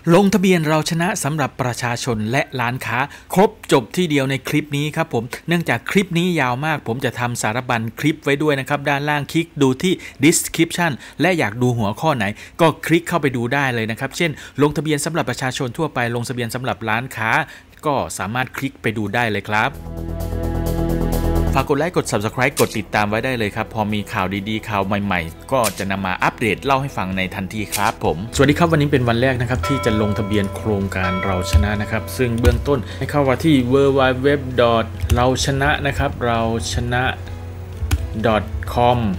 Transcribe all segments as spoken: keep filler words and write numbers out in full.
ลงทะเบียนเราชนะสำหรับประชาชนและร้านค้าครบจบที่เดียวในคลิปนี้ครับผมเนื่องจากคลิปนี้ยาวมากผมจะทำสารบัญคลิปไว้ด้วยนะครับด้านล่างคลิกดูที่ description และอยากดูหัวข้อไหนก็คลิกเข้าไปดูได้เลยนะครับเช่นลงทะเบียนสำหรับประชาชนทั่วไปลงทะเบียนสำหรับร้านค้าก็สามารถคลิกไปดูได้เลยครับฝากกดไลค์กด ซับสไครบ์ กดติดตามไว้ได้เลยครับพอมีข่าวดีๆข่าวใหม่ๆก็จะนำมาอัปเดตเล่าให้ฟังในทันทีครับผมสวัสดีครับวันนี้เป็นวันแรกนะครับที่จะลงทะเบียนโครงการเราชนะนะครับซึ่งเบื้องต้นให้เข้ามาที่ ดับเบิลยู ดับเบิลยู ดับเบิลยู ดอท เราชนะนะครับเราชนะ ดอท คอม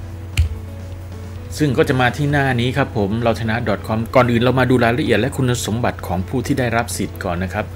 ซึ่งก็จะมาที่หน้านี้ครับผมเราชนะ ดอท คอม ก่อนอื่นเรามาดูรายละเอียดและคุณสมบัติของผู้ที่ได้รับสิทธิ์ก่อนนะครับ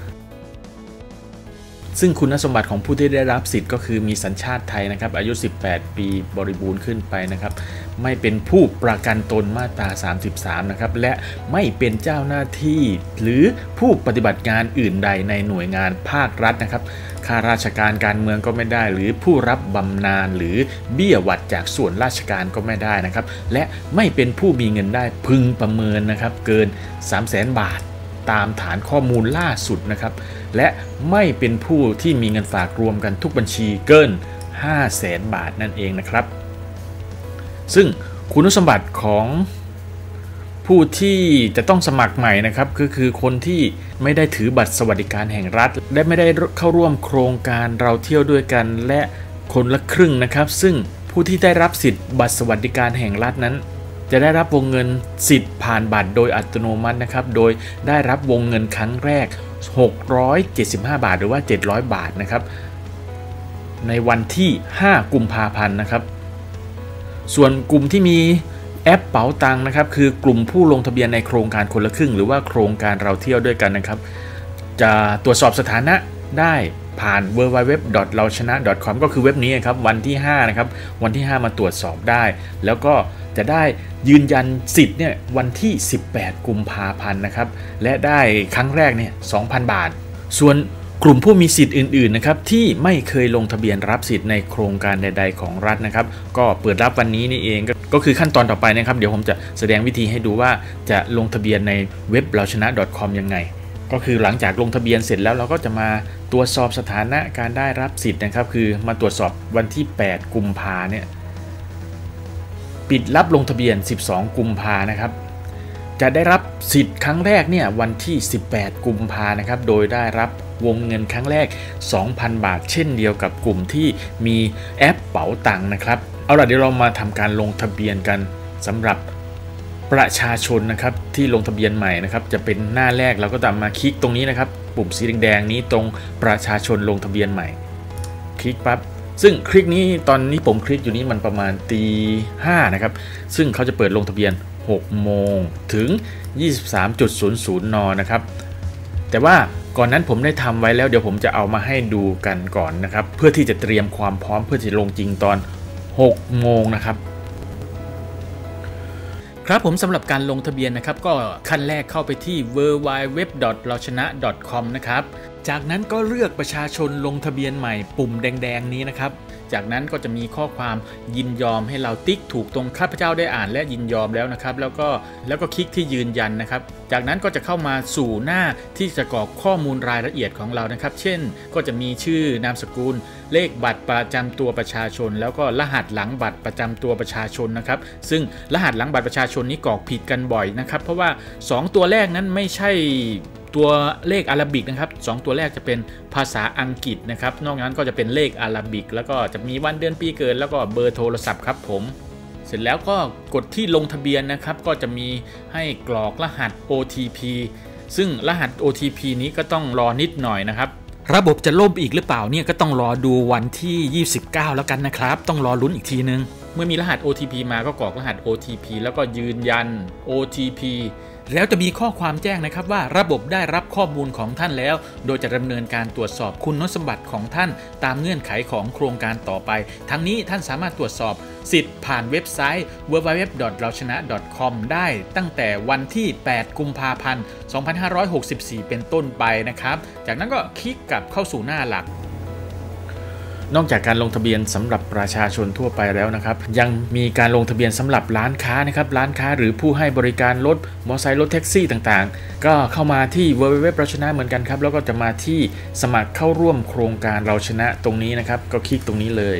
ซึ่งคุณสมบัติของผู้ที่ได้รับสิทธิ์ก็คือมีสัญชาติไทยนะครับอายุสิบแปดปีบริบูรณ์ขึ้นไปนะครับไม่เป็นผู้ประกันตนมาตราสามสิบสามนะครับและไม่เป็นเจ้าหน้าที่หรือผู้ปฏิบัติงานอื่นใดในหน่วยงานภาครัฐนะครับข้าราชการการเมืองก็ไม่ได้หรือผู้รับบำนาญหรือเบี้ยหวัดจากส่วนราชการก็ไม่ได้นะครับและไม่เป็นผู้มีเงินได้พึงประเมินนะครับเกิน สามแสน บาทตามฐานข้อมูลล่าสุดนะครับและไม่เป็นผู้ที่มีเงินฝากรวมกันทุกบัญชีเกิน ห้าแสน บาทนั่นเองนะครับซึ่งคุณสมบัติของผู้ที่จะต้องสมัครใหม่นะครับก็คือคนที่ไม่ได้ถือบัตรสวัสดิการแห่งรัฐและไม่ได้เข้าร่วมโครงการเราเที่ยวด้วยกันและคนละครึ่งนะครับซึ่งผู้ที่ได้รับสิทธิ์บัตรสวัสดิการแห่งรัฐนั้นจะได้รับวงเงินสิทธิ์ผ่านบัตรโดยอัตโนมัตินะครับโดยได้รับวงเงินครั้งแรกหกร้อยเจ็ดสิบห้าบาทหรือว่าเจ็ดร้อยบาทนะครับในวันที่ห้ากุมภาพันธ์นะครับส่วนกลุ่มที่มีแอปเป๋าตังค์นะครับคือกลุ่มผู้ลงทะเบียนในโครงการคนละครึ่งหรือว่าโครงการเราเที่ยวด้วยกันนะครับจะตรวจสอบสถานะได้ผ่าน ดับเบิลยู ดับเบิลยู ดับเบิลยู ดอท เราชนะ ดอท คอม ก็คือเว็บนี้ครับวันที่ห้านะครับวันที่ห้ามาตรวจสอบได้แล้วก็จะได้ยืนยันสิทธิ์เนี่ยวันที่สิบแปดกุมภาพันธ์นะครับและได้ครั้งแรกเนี่ย สองพัน บาทส่วนกลุ่มผู้มีสิทธิ์อื่นๆนะครับที่ไม่เคยลงทะเบียนรับสิทธิ์ในโครงการใดๆของรัฐนะครับก็เปิดรับวันนี้นี่เองก็คือขั้นตอนต่อไปนะครับเดี๋ยวผมจะแสดงวิธีให้ดูว่าจะลงทะเบียนในเว็บเราชนะ ดอท คอม ยังไงก็คือหลังจากลงทะเบียนเสร็จแล้วเราก็จะมาตรวจสอบสถานะการได้รับสิทธิ์นะครับคือมาตรวจสอบวันที่แปดกุมภาเนี่ยปิดรับลงทะเบียนสิบสองกุมภานะครับจะได้รับสิทธิ์ครั้งแรกเนี่ยวันที่สิบแปดกุมภานะครับโดยได้รับวงเงินครั้งแรก สองพัน บาทเช่นเดียวกับกลุ่มที่มีแอปเป๋าตังค์นะครับเอาล่ะเดี๋ยวเรามาทำการลงทะเบียนกันสำหรับประชาชนนะครับที่ลงทะเบียนใหม่นะครับจะเป็นหน้าแรกเราก็ตามมาคลิกตรงนี้นะครับปุ่มสีแดงๆนี้ตรงประชาชนลงทะเบียนใหม่คลิกปั๊บซึ่งคลิกนี้ตอนนี้ผมคลิกอยู่นี้มันประมาณตีห้านะครับซึ่งเขาจะเปิดลงทะเบียนหกโมงถึง ยี่สิบสามนาฬิกา นนะครับแต่ว่าก่อนนั้นผมได้ทำไว้แล้วเดี๋ยวผมจะเอามาให้ดูกันก่อนนะครับเพื่อที่จะเตรียมความพร้อมเพื่อจะลงจริงตอนหกโมงนะครับครับผมสำหรับการลงทะเบียนนะครับก็ขั้นแรกเข้าไปที่ ดับเบิลยู ดับเบิลยู ดับเบิลยู ดอท เราชนะ ดอท คอม นะครับจากนั้นก็เลือกประชาชนลงทะเบียนใหม่ปุ่มแดงๆนี้นะครับจากนั้นก็จะมีข้อความยินยอมให้เราติ๊กถูกตรงข้าพเจ้าได้อ่านและยินยอมแล้วนะครับแล้วก็แล้วก็คลิกที่ยืนยันนะครับจากนั้นก็จะเข้ามาสู่หน้าที่จะกรอกข้อมูลรายละเอียดของเรานะครับเช่นก็จะมีชื่อนามสกุลเลขบัตรประจำตัวประชาชนแล้วก็รหัสหลังบัตรประจำตัวประชาชนนะครับซึ่งรหัสหลังบัตรประชาชนนี้กรอกผิดกันบ่อยนะครับเพราะว่าสองตัวแรกนั้นไม่ใช่ตัวเลขอาราบิกนะครับสองตัวแรกจะเป็นภาษาอังกฤษนะครับนอกนั้นก็จะเป็นเลขอาราบิกแล้วก็จะมีวันเดือนปีเกิดแล้วก็เบอร์โทรศัพท์ครับผมเสร็จแล้วก็กดที่ลงทะเบียนนะครับก็จะมีให้กรอกรหัส โอ ที พี ซึ่งรหัส โอ ที พี นี้ก็ต้องรอนิดหน่อยนะครับระบบจะล่มอีกหรือเปล่าเนี่ยก็ต้องรอดูวันที่ยี่สิบเก้าแล้วกันนะครับต้องรอลุ้นอีกทีนึงเมื่อมีรหัส โอ ที พี มาก็กรอกรหัส โอ ที พี แล้วก็ยืนยัน โอ ที พี แล้วจะมีข้อความแจ้งนะครับว่าระบบได้รับข้อมูลของท่านแล้วโดยจะดำเนินการตรวจสอบคุณสมบัติของท่านตามเงื่อนไขของโครงการต่อไปทั้งนี้ท่านสามารถตรวจสอบสิทธิ์ผ่านเว็บไซต์ ดับเบิลยู ดับเบิลยู ดับเบิลยู ดอท เราชนะ ดอท คอม ได้ตั้งแต่วันที่แปดกุมภาพันธ์สองพันห้าร้อยหกสิบสี่เป็นต้นไปนะครับจากนั้นก็คลิกกลับเข้าสู่หน้าหลักนอกจากการลงทะเบียนสำหรับประชาชนทั่วไปแล้วนะครับยังมีการลงทะเบียนสำหรับร้านค้านะครับร้านค้าหรือผู้ให้บริการรถมอเตอร์ไซค์รถแท็กซี่ต่างๆก็เข้ามาที่ ดับเบิลยู ดับเบิลยู ดับเบิลยู ดอท เราชนะเหมือนกันครับแล้วก็จะมาที่สมัครเข้าร่วมโครงการเราชนะตรงนี้นะครับก็คลิกตรงนี้เลย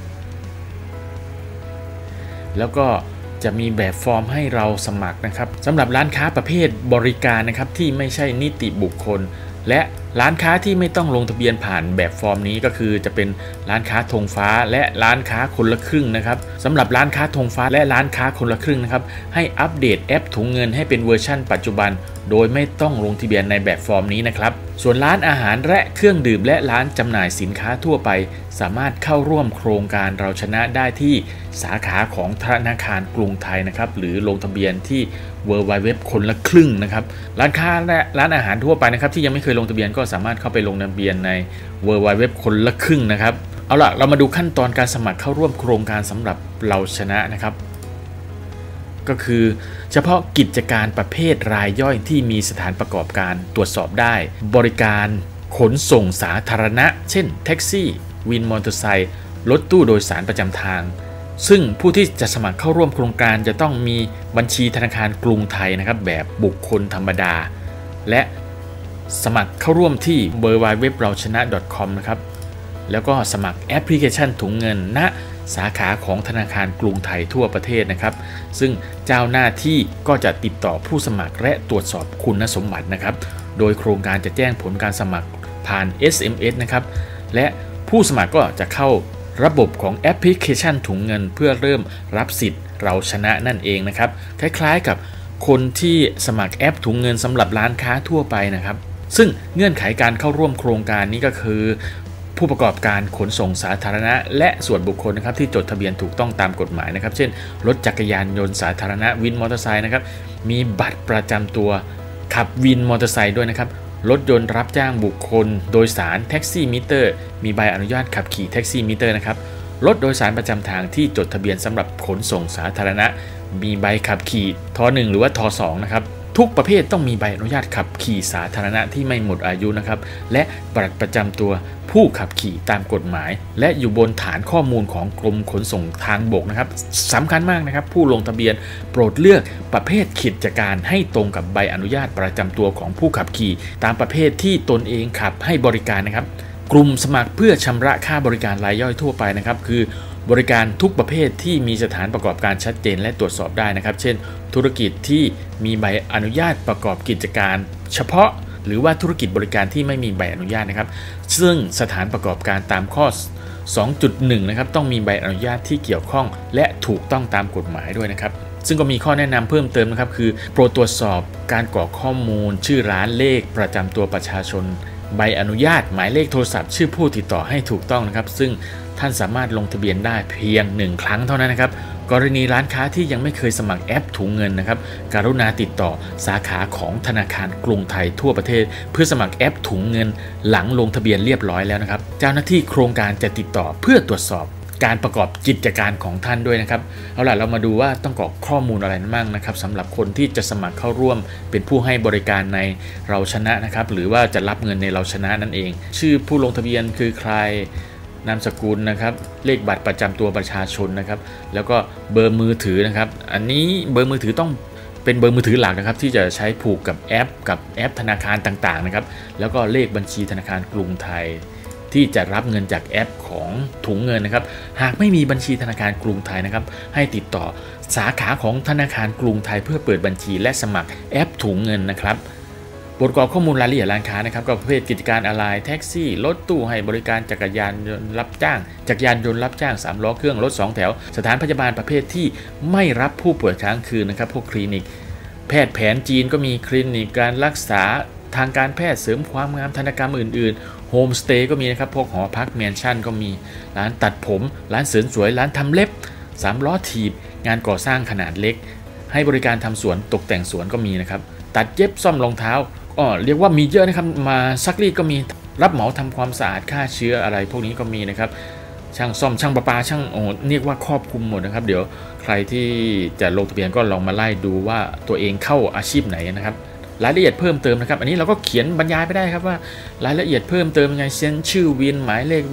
แล้วก็จะมีแบบฟอร์มให้เราสมัครนะครับสำหรับร้านค้าประเภทบริการนะครับที่ไม่ใช่นิติบุคคลและร้านค้าที่ไม่ต้องลงทะเบียนผ่านแบบฟอร์มนี้ก็คือจะเป็นร้านค้าธงฟ้าและร้านค้าคนละครึ่งนะครับสำหรับร้านค้าธงฟ้าและร้านค้าคนละครึ่งนะครับให้อัปเดตแอปถุงเงินให้เป็นเวอร์ชั่นปัจจุบันโดยไม่ต้องลงทะเบียนในแบบฟอร์มนี้นะครับส่วนร้านอาหารและเครื่องดื่มและร้านจำหน่ายสินค้าทั่วไปสามารถเข้าร่วมโครงการเราชนะได้ที่สาขาของธนาคารกรุงไทยนะครับหรือลงทะเบียนที่ ดับเบิลยู ดับเบิลยู ดับเบิลยู ดอท คนละครึ่งนะครับร้านค้าและร้านอาหารทั่วไปนะครับที่ยังไม่เคยลงทะเบียนก็สามารถเข้าไปลงทะเบียนใน ดับเบิลยู ดับเบิลยู ดับเบิลยู ดอท คนละครึ่งนะครับเอาล่ะเรามาดูขั้นตอนการสมัครเข้าร่วมโครงการสำหรับเราชนะนะครับก็คือเฉพาะกิจการประเภทรายย่อยที่มีสถานประกอบการตรวจสอบได้บริการขนส่งสาธารณะเช่นแท็กซี่วินมอเตอร์ไซค์รถตู้โดยสารประจำทางซึ่งผู้ที่จะสมัครเข้าร่วมโครงการจะต้องมีบัญชีธนาคารกรุงไทยนะครับแบบบุคคลธรรมดาและสมัครเข้าร่วมที่ ดับเบิลยู ดับเบิลยู ดับเบิลยู ดอท เราชนะ ดอท คอม นะครับแล้วก็สมัครแอปพลิเคชันถุงเงินณสาขาของธนาคารกรุงไทยทั่วประเทศนะครับซึ่งเจ้าหน้าที่ก็จะติดต่อผู้สมัครและตรวจสอบคุณสมบัตินะครับโดยโครงการจะแจ้งผลการสมัครผ่าน เอส เอ็ม เอส นะครับและผู้สมัครก็จะเข้าระบบของแอปพลิเคชันถุงเงินเพื่อเริ่มรับสิทธิ์เราชนะนั่นเองนะครับคล้ายๆกับคนที่สมัครแอปถุงเงินสำหรับร้านค้าทั่วไปนะครับซึ่งเงื่อนไขการเข้าร่วมโครงการนี้ก็คือผู้ประกอบการขนส่งสาธารณะและส่วนบุคคลนะครับที่จดทะเบียนถูกต้องตามกฎหมายนะครับเช่นรถจักรยานยนต์สาธารณะวินมอเตอร์ไซค์นะครับมีบัตรประจำตัวขับวินมอเตอร์ไซค์ด้วยนะครับรถยนต์รับจ้างบุคคลโดยสารแท็กซี่มิเตอร์มีใบอนุญาตขับขี่แท็กซี่มิเตอร์นะครับรถโดยสารประจำทางที่จดทะเบียนสำหรับขนส่งสาธารณะมีใบขับขี่ท หนึ่ง หรือว่าท สอง นะครับทุกประเภทต้องมีใบอนุญาตขับขี่สาธารณะที่ไม่หมดอายุนะครับและบัตรประจำตัวผู้ขับขี่ตามกฎหมายและอยู่บนฐานข้อมูลของกรมขนส่งทางบกนะครับสำคัญมากนะครับผู้ลงทะเบียนโปรดเลือกประเภทกิจการให้ตรงกับใบอนุญาตประจำตัวของผู้ขับขี่ตามประเภทที่ตนเองขับให้บริการนะครับกลุ่มสมัครเพื่อชำระค่าบริการรายย่อยทั่วไปนะครับคือบริการทุกประเภทที่มีสถานประกอบการชัดเจนและตรวจสอบได้นะครับเช่นธุรกิจที่มีใบอนุญาตประกอบกิจการเฉพาะหรือว่าธุรกิจบริการที่ไม่มีใบอนุญาตนะครับซึ่งสถานประกอบการตามข้อ สองจุดหนึ่ง นะครับต้องมีใบอนุญาตที่เกี่ยวข้องและถูกต้องตามกฎหมายด้วยนะครับซึ่งก็มีข้อแนะนำเพิ่มเติมนะครับคือโปรดตรวจสอบการกรอกข้อมูลชื่อร้านเลขประจำตัวประชาชนใบอนุญาตหมายเลขโทรศัพท์ชื่อผู้ติดต่อให้ถูกต้องนะครับซึ่งท่านสามารถลงทะเบียนได้เพียงหนึ่งครั้งเท่านั้นนะครับกรณีร้านค้าที่ยังไม่เคยสมัครแอปถุงเงินนะครับกรุณาติดต่อสาขาของธนาคารกรุงไทยทั่วประเทศเพื่อสมัครแอปถุงเงินหลังลงทะเบียนเรียบร้อยแล้วนะครับเจ้าหน้าที่โครงการจะติดต่อเพื่อตรวจสอบการประกอบกิจการของท่านด้วยนะครับเอาล่ะเรามาดูว่าต้องกรอกข้อมูลอะไรบ้างนะครับสำหรับคนที่จะสมัครเข้าร่วมเป็นผู้ให้บริการในเราชนะนะครับหรือว่าจะรับเงินในเราชนะนั่นเองชื่อผู้ลงทะเบียนคือใครนามสกุลนะครับเลขบัตรประจำตัวประชาชนนะครับแล้วก็เบอร์มือถือนะครับอันนี้เบอร์มือถือต้องเป็นเบอร์มือถือหลักนะครับที่จะใช้ผูกกับแอปกับแอปธนาคารต่างๆนะครับแล้วก็เลขบัญชีธนาคารกรุงไทยที่จะรับเงินจากแอปของถุงเงินนะครับหากไม่มีบัญชีธนาคารกรุงไทยนะครับให้ติดต่อสาขาของธนาคารกรุงไทยเพื่อเปิดบัญชีและสมัครแอปถุงเงินนะครับบทกรอกข้อมูลรายละเอียดร้านค้านะครับก็ประเภทกิจการอะไรแท็กซี่รถตู้ให้บริการจักรยานยนต์รับจ้างจักรยานยนต์รับจ้างสามล้อเครื่องรถสองแถวสถานพยาบาลประเภทที่ไม่รับผู้ป่วยค้างคืนนะครับพวกคลินิกแพทย์แผนจีนก็มีคลินิกการรักษาทางการแพทย์เสริมความงามธนกรรมอื่นๆโฮมสเตย์ก็มีนะครับพวกหอพักแมนชั่นก็มีร้านตัดผมร้านเสริมสวยร้านทำเล็บสามล้อถีบงานก่อสร้างขนาดเล็กให้บริการทำสวนตกแต่งสวนก็มีนะครับตัดเย็บซ่อมรองเท้าอ๋อเรียกว่ามีเยอะนะครับมาซักรีดก็มีรับเหมาทำความสะอาดฆ่าเชื้ออะไรพวกนี้ก็มีนะครับช่างซ่อมช่างประปาช่างโอ้เรียกว่าครอบคลุมหมดนะครับเดี๋ยวใครที่จะลงทะเบียนก็ลองมาไล่ดูว่าตัวเองเข้าอาชีพไหนนะครับรายละเอียดเพิ่มเติมนะครับอันนี้เราก็เขียนบรรยายไปได้ครับว่ารายละเอียดเพิ่มเติมยังไงเช่นชื่อวินหมายเลขวิน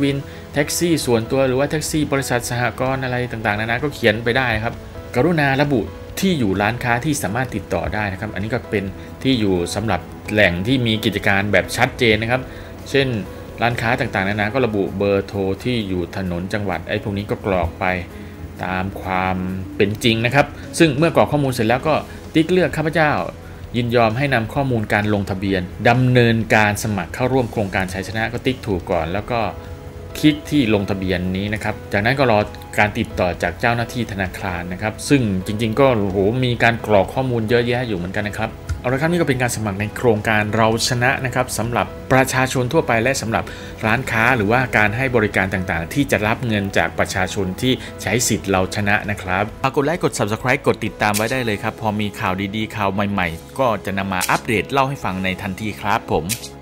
แท็กซี่ส่วนตัวหรือว่าแท็กซี่บริษัทสหกรณ์อะไรต่างๆนานาก็เขียนไปได้ครับกรุณาระบุที่อยู่ร้านค้าที่สามารถติดต่อได้นะครับอันนี้ก็เป็นที่อยู่สำหรับแหล่งที่มีกิจการแบบชัดเจนนะครับเช่นร้านค้าต่างๆนานาก็ระบุเบอร์โทรที่อยู่ถนนจังหวัดไอ้พวกนี้ก็กรอกไปตามความเป็นจริงนะครับซึ่งเมื่อกรอกข้อมูลเสร็จแล้วก็ติ๊กเลือกข้าพเจ้ายินยอมให้นำข้อมูลการลงทะเบียนดำเนินการสมัครเข้าร่วมโครงการชัยชนะก็ติ๊กถูกก่อนแล้วก็คลิกที่ลงทะเบียนนี้นะครับจากนั้นก็รอการติดต่อจากเจ้าหน้าที่ธนาคารนะครับซึ่งจริงๆก็โหมีการกรอกข้อมูลเยอะแยะอยู่เหมือนกันนะครับเอาละครับนี่ก็เป็นการสมัครในโครงการเราชนะนะครับสำหรับประชาชนทั่วไปและสำหรับร้านค้าหรือว่าการให้บริการต่างๆที่จะรับเงินจากประชาชนที่ใช้สิทธิ์เราชนะนะครับกดไลค์กด ซับสไครบ์ กดติดตามไว้ได้เลยครับพอมีข่าวดีๆข่าวใหม่ๆก็จะนำมาอัปเดตเล่าให้ฟังในทันทีครับผม